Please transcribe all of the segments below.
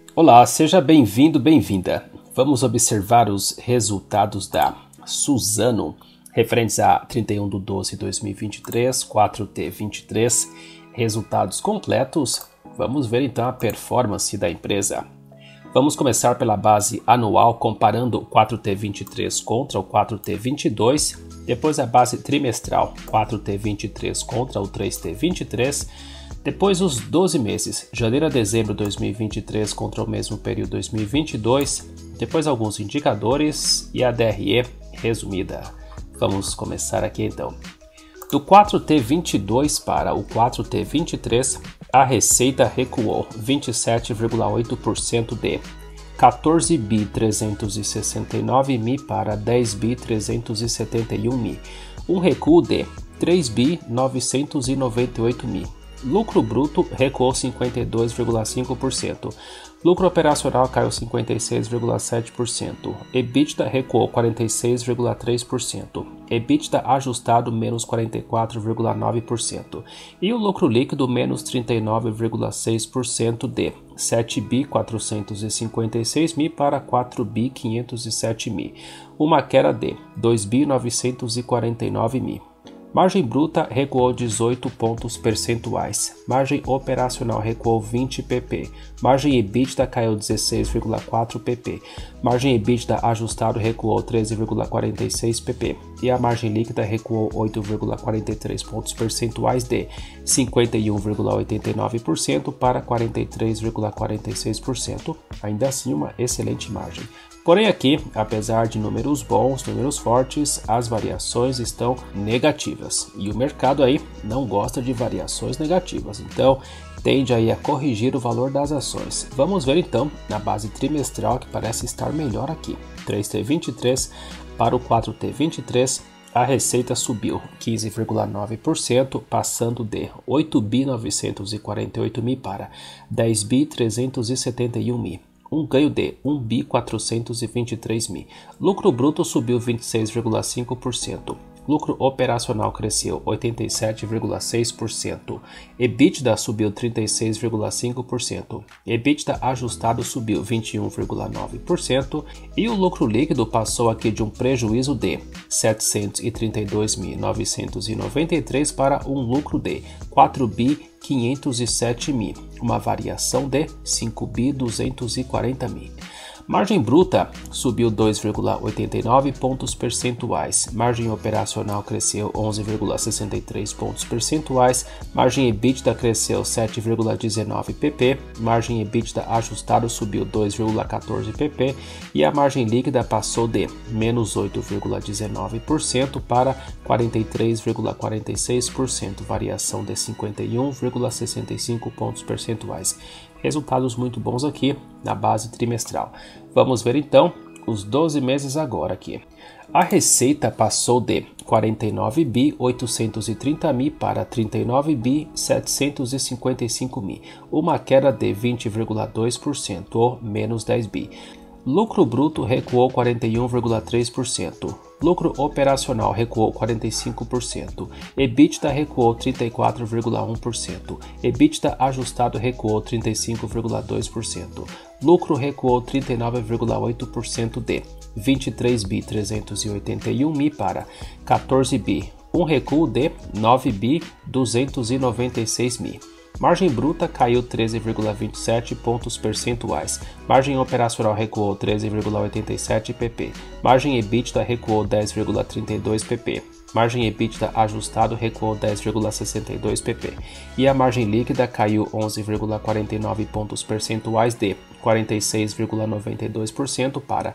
Olá, seja bem-vindo, bem-vinda. Vamos observar os resultados da Suzano, referentes a 31/12/2023, 4T23, resultados completos. Vamos ver então a performance da empresa. Vamos começar pela base anual, comparando o 4T23 contra o 4T22, depois a base trimestral, 4T23 contra o 3T23, depois os 12 meses, janeiro a dezembro de 2023 contra o mesmo período 2022, depois alguns indicadores e a DRE resumida. Vamos começar aqui então. Do 4T22 para o 4T23, a receita recuou 27,8% de 14.369 para 10.371, um recuo de 3.998. Lucro bruto recuou 52,5%. Lucro operacional caiu 56,7%. EBITDA recuou 46,3%. EBITDA ajustado menos 44,9%. E o lucro líquido menos 39,6% de 7.456 para 4.507, uma queda de 2.949. Margem bruta recuou 18 pontos percentuais. Margem operacional recuou 20 pp. Margem EBITDA caiu 16,4 pp. Margem EBITDA ajustado recuou 13,46 pp. E a margem líquida recuou 8,43 pontos percentuais de 51,89% para 43,46%. Ainda assim, uma excelente margem. Porém aqui, apesar de números bons, números fortes, as variações estão negativas. E o mercado aí não gosta de variações negativas, então tende aí a corrigir o valor das ações. Vamos ver então na base trimestral, que parece estar melhor aqui. 3T23 para o 4T23, a receita subiu 15,9%, passando de 8.948 para 10.371. Um ganho de 1.423. Lucro bruto subiu 26,5%. Lucro operacional cresceu 87,6%. EBITDA subiu 36,5%. EBITDA ajustado subiu 21,9%. E o lucro líquido passou aqui de um prejuízo de 732.993 para um lucro de 4.507, uma variação de 5.240. Margem bruta subiu 2,89 pontos percentuais. Margem operacional cresceu 11,63 pontos percentuais. Margem EBITDA cresceu 7,19 pp. Margem EBITDA ajustado subiu 2,14 pp. E a margem líquida passou de menos 8,19% para 43,46%, variação de 51,65 pontos percentuais. Resultados muito bons aqui na base trimestral. Vamos ver então os 12 meses agora aqui. A receita passou de 49.830 para 39.755, uma queda de 20,2% ou menos 10 bi. Lucro bruto recuou 41,3%. Lucro operacional recuou 45%. EBITDA recuou 34,1%. EBITDA ajustado recuou 35,2%. Lucro recuou 39,8% de 23.381 para 14 bi. Um recuo de 9.296. Margem bruta caiu 13,27 pontos percentuais. Margem operacional recuou 13,87 pp. Margem EBITDA recuou 10,32 pp. Margem EBITDA ajustado recuou 10,62 pp. E a margem líquida caiu 11,49 pontos percentuais de 46,92% para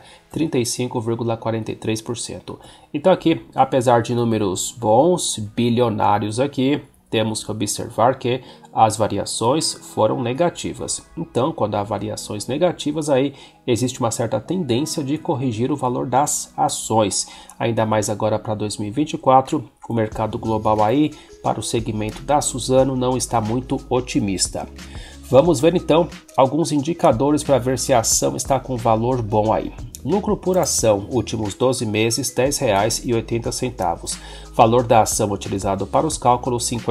35,43%. Então aqui, apesar de números bons, bilionários aqui, temos que observar que as variações foram negativas. Então, quando há variações negativas, aí existe uma certa tendência de corrigir o valor das ações. Ainda mais agora para 2024, o mercado global aí, para o segmento da Suzano, não está muito otimista. Vamos ver então alguns indicadores para ver se a ação está com valor bom aí. Lucro por ação, últimos 12 meses, R$ 10,80. Valor da ação utilizado para os cálculos, R$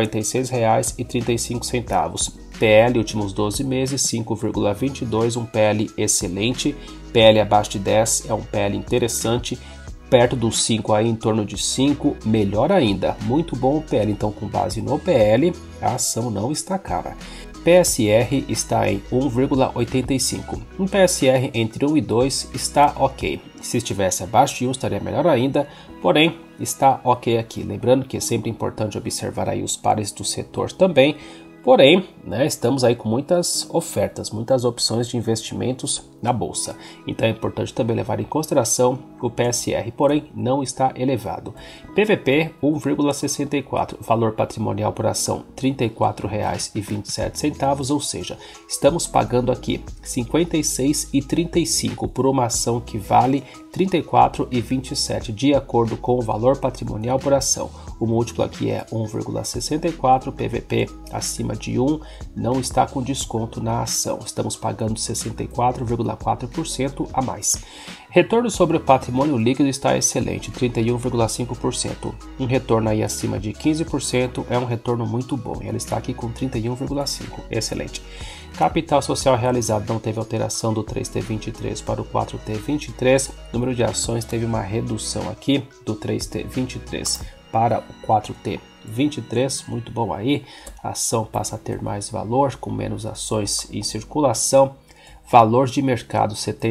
56,35. PL, últimos 12 meses, 5,22, um PL excelente. PL abaixo de 10 é um PL interessante. Perto dos 5 aí, em torno de 5, melhor ainda. Muito bom o PL, então com base no PL, a ação não está cara. PSR está em 1,85. Um PSR entre 1 e 2 está ok. Se estivesse abaixo de 1 estaria melhor ainda, porém está ok aqui. Lembrando que é sempre importante observar aí os pares do setor também. Porém, estamos aí com muitas ofertas, muitas opções de investimentos na bolsa. Então é importante também levar em consideração o PSR, porém não está elevado. PVP 1,64, valor patrimonial por ação R$ 34,27, ou seja, estamos pagando aqui R$ 56,35 por uma ação que vale R$ 34,27 de acordo com o valor patrimonial por ação. O múltiplo aqui é 1,64, PVP acima de 1, não está com desconto na ação. Estamos pagando 64,4% a mais. Retorno sobre o patrimônio líquido está excelente, 31,5%. Um retorno aí acima de 15% é um retorno muito bom. Ela está aqui com 31,5%, excelente. Capital social realizado não teve alteração do 3T23 para o 4T23. Número de ações teve uma redução aqui do 3T23 para o 4T23, muito bom aí. A ação passa a ter mais valor, com menos ações em circulação. Valor de mercado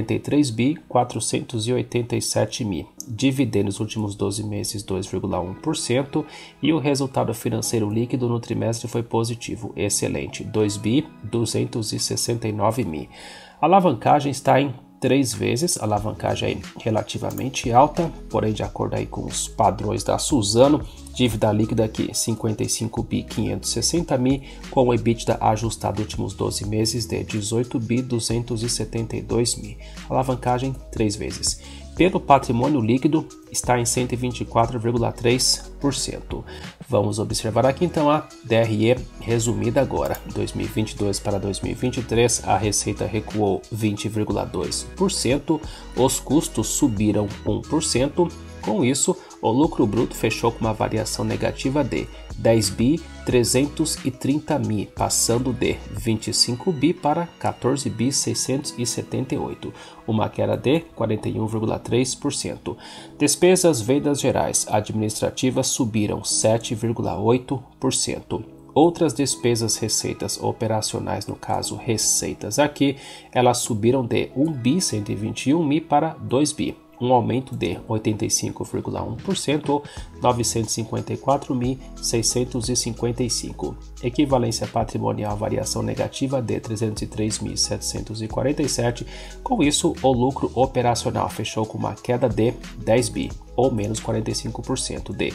73.487.000. Dividendos nos últimos 12 meses 2,1%. E o resultado financeiro líquido no trimestre foi positivo, excelente, 2.269.000. A alavancagem está em 3 vezes, alavancagem aí relativamente alta, porém de acordo aí com os padrões da Suzano, dívida líquida aqui 55.560.000, com o EBITDA ajustado últimos 12 meses de 18.272.000, alavancagem 3 vezes. Pelo patrimônio líquido está em 124,3%. Vamos observar aqui então a DRE resumida agora. 2022 para 2023 a receita recuou 20,2%, os custos subiram 1%. Com isso, o lucro bruto fechou com uma variação negativa de 10.330.000, passando de 25.000 para 14.678, uma queda de 41,3%. Despesas, vendas gerais administrativas subiram 7,8%. Outras despesas, receitas operacionais, no caso receitas aqui, elas subiram de 1.121.000 para 2.000. Um aumento de 85,1% ou 954.655. Equivalência patrimonial, variação negativa de 303.747. Com isso, o lucro operacional fechou com uma queda de 10.000, ou menos 45%, de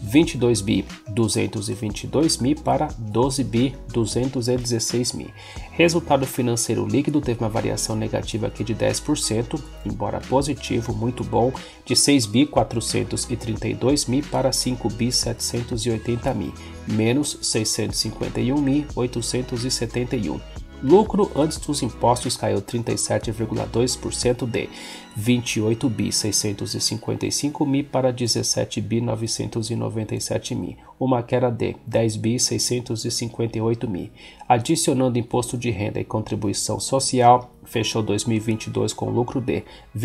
22.222.000 para 12.216.000. Resultado financeiro líquido teve uma variação negativa aqui de 10%, embora positivo, muito bom, de 6.432.000 para 5.780.000, menos 651.871. Lucro antes dos impostos caiu 37,2% de 28.655.000 para 17.997.000, uma queda de 10.658.000. Adicionando imposto de renda e contribuição social, fechou 2022 com lucro de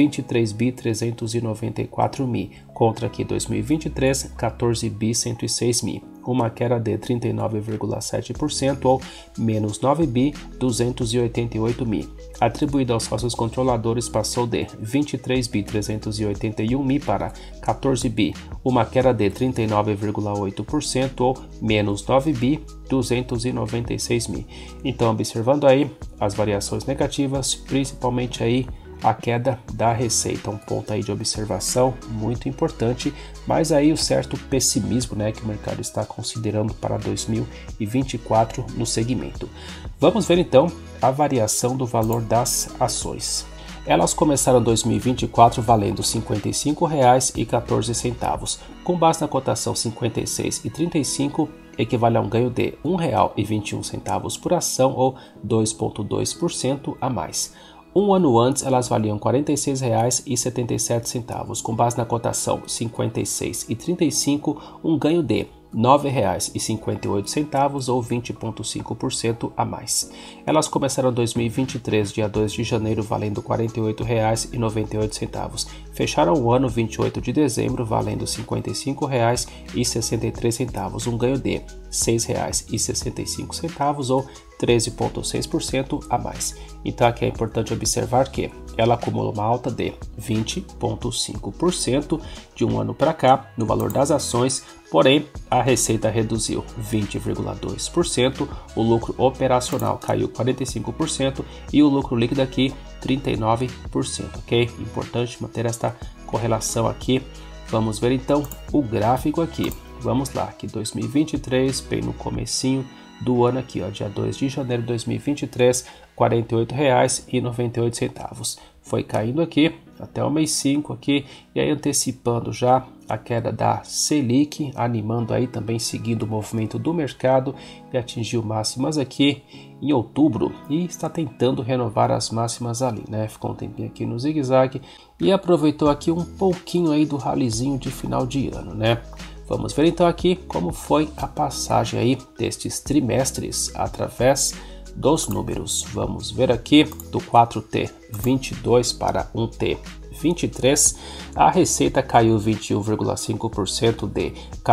23.394.000, contra aqui 2023, 14.106.000, uma queda de 39,7% ou menos 9.288.000. Atribuído aos sócios controladores passou de 23.381.000 para 14.000, uma queda de 39,8% ou menos 9.296.000. Então, observando aí as variações negativas, principalmente aí a queda da receita, um ponto aí de observação muito importante, mas aí o certo pessimismo, que o mercado está considerando para 2024 no segmento. Vamos ver então a variação do valor das ações. Elas começaram 2024 valendo R$ 55,14, com base na cotação 56,35, equivale a um ganho de R$ 1,21 por ação ou 2,2% a mais. Um ano antes, elas valiam R$ 46,77, com base na cotação 56,35, um ganho de R$ 9,58 ou 20,5% a mais. Elas começaram 2023, dia 2 de janeiro, valendo R$ 48,98. Fecharam o ano 28 de dezembro, valendo R$ 55,63, um ganho de R$ 6,65 ou 13,6% a mais. Então aqui é importante observar que ela acumula uma alta de 20,5% de um ano para cá no valor das ações, porém a receita reduziu 20,2%, o lucro operacional caiu 45% e o lucro líquido aqui 39%, ok? Importante manter esta correlação aqui. Vamos ver então o gráfico aqui. Vamos lá, que 2023, bem no comecinho do ano aqui, ó, dia 2 de janeiro de 2023, R$ 48,98. Foi caindo aqui até o mês 5 aqui, e aí antecipando já a queda da Selic, animando aí também, seguindo o movimento do mercado, e atingiu máximas aqui em outubro e está tentando renovar as máximas ali, né? Ficou um tempinho aqui no zigue-zague e aproveitou aqui um pouquinho aí do ralizinho de final de ano, né? Vamos ver então aqui como foi a passagem aí destes trimestres através dos números. Vamos ver aqui do 4T22 para 1T23, a receita caiu 21,5% de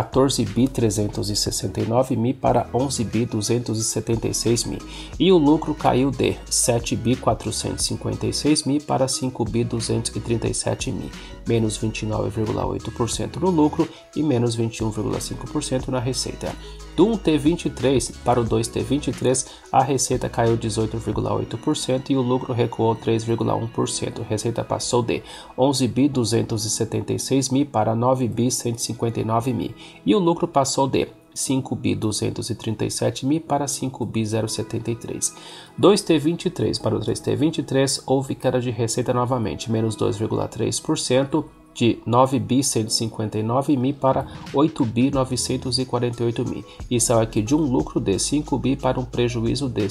14.369.000 para 11.276.000 e o lucro caiu de 7.456.000 para 5.237.000, menos 29,8% no lucro e menos 21,5% na receita. Do 1T23 para o 2T23, a receita caiu 18,8% e o lucro recuou 3,1%. A receita passou de 11.276.000 para 9.159.000 e o lucro passou de 5.237.000 para 5.073. 2T23 para o 3T23 houve queda de receita novamente, menos 2,3%, de 9.159.000 para 8.948.000 e saiu aqui de um lucro de 5 bi para um prejuízo de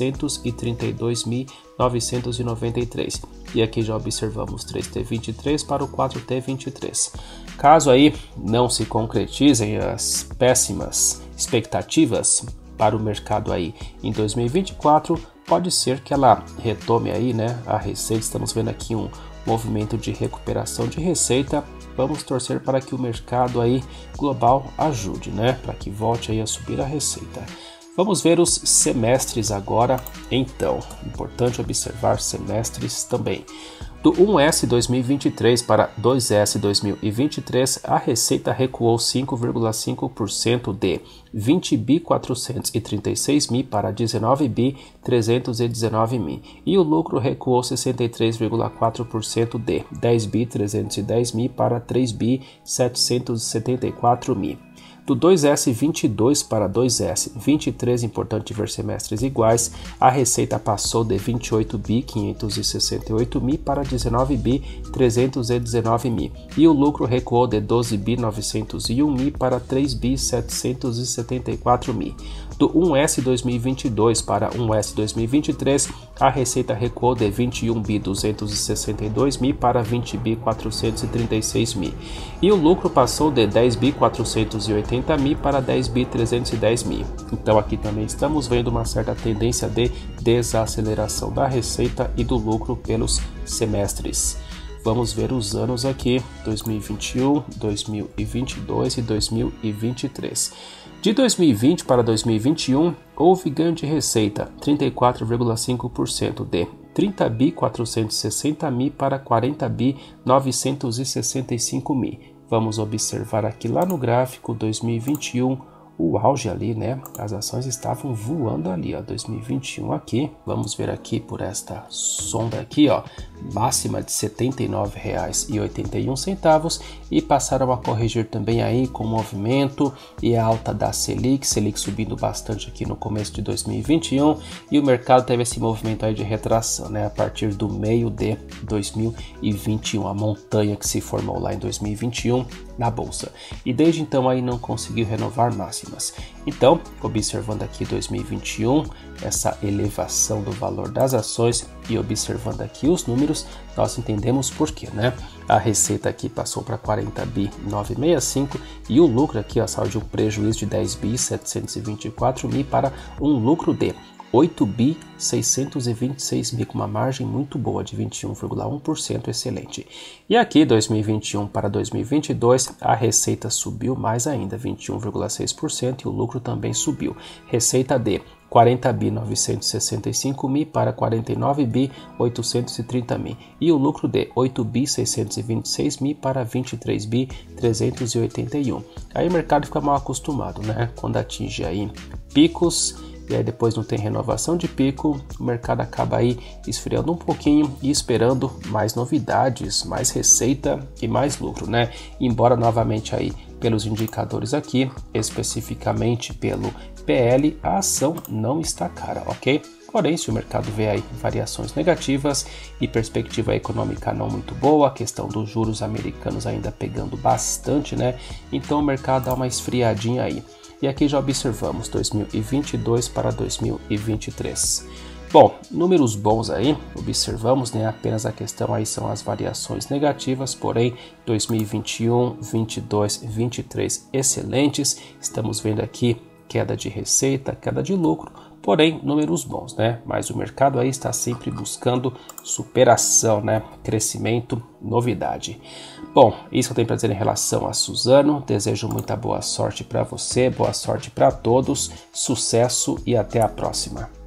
732.993. E aqui já observamos 3T23 para o 4T23. Caso aí não se concretizem as péssimas expectativas para o mercado aí em 2024, pode ser que ela retome aí, né, a receita. Estamos vendo aqui um movimento de recuperação de receita. Vamos torcer para que o mercado aí global ajude, né, para que volte aí a subir a receita. Vamos ver os semestres agora. Então, importante observar semestres também. Do 1S 2023 para 2S 2023, a receita recuou 5,5% de 20.436.000 para 19.319.000 e o lucro recuou 63,4% de 10.310.000 para 3.774.000. Do 2S22 para 2S23, importante ver semestres iguais, a receita passou de 28.568.000 para 19.319.000 e o lucro recuou de 12.901.000 para 3.774.000. Do 1S 2022 para 1S 2023, a receita recuou de 21.262.000 para 20.436.000 e o lucro passou de 10.480.000 para 10.310.000. Então aqui também estamos vendo uma certa tendência de desaceleração da receita e do lucro pelos semestres. Vamos ver os anos aqui, 2021, 2022 e 2023. De 2020 para 2021, houve ganho de receita 34,5% de 30.460.000 para 40.965.000. Vamos observar aqui lá no gráfico 2021, o auge ali, né? As ações estavam voando ali, ó, 2021 aqui. Vamos ver aqui por esta sombra aqui, ó. máxima de R$ 79,81 e passaram a corrigir também aí com o movimento e a alta da Selic subindo bastante aqui no começo de 2021 e o mercado teve esse movimento aí de retração, né, a partir do meio de 2021, a montanha que se formou lá em 2021 na bolsa e desde então aí não conseguiu renovar máximas. Então, observando aqui 2021, essa elevação do valor das ações e observando aqui os números, nós entendemos por quê, né? A receita aqui passou para 40 bi 965 e o lucro aqui ó, saiu de um prejuízo de 10 bi 724 mil para um lucro de 8 bi 626 mil, com uma margem muito boa de 21,1%, excelente. E aqui 2021 para 2022 a receita subiu mais ainda, 21,6% e o lucro também subiu. Receita de 40 bi 965 mil para 49 bi 830 mil e o lucro de 8 bi 626 mil para 23 bi 381. Aí o mercado fica mal acostumado, né? Quando atinge aí picos e aí depois não tem renovação de pico, o mercado acaba aí esfriando um pouquinho e esperando mais novidades, mais receita e mais lucro, né? Embora novamente aí pelos indicadores aqui, especificamente pelo PL, a ação não está cara, ok? Porém, se o mercado vê aí variações negativas e perspectiva econômica não muito boa, a questão dos juros americanos ainda pegando bastante, né? Então o mercado dá uma esfriadinha aí. E aqui já observamos 2022 para 2023. Bom, números bons aí, observamos, né? Apenas a questão aí são as variações negativas, porém 2021, 22, 23 excelentes. Estamos vendo aqui queda de receita, queda de lucro, porém números bons, né? Mas o mercado aí está sempre buscando superação, né? Crescimento, novidade. Bom, isso que eu tenho para dizer em relação a Suzano. Desejo muita boa sorte para você, boa sorte para todos, sucesso e até a próxima.